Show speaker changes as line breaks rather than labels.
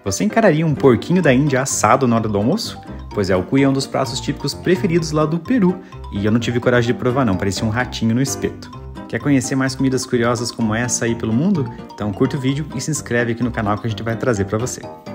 Você encararia um porquinho da Índia assado na hora do almoço? Pois é, o cuy é um dos pratos típicos preferidos lá do Peru, e eu não tive coragem de provar não, parecia um ratinho no espeto. Quer conhecer mais comidas curiosas como essa aí pelo mundo? Então curta o vídeo e se inscreve aqui no canal que a gente vai trazer para você.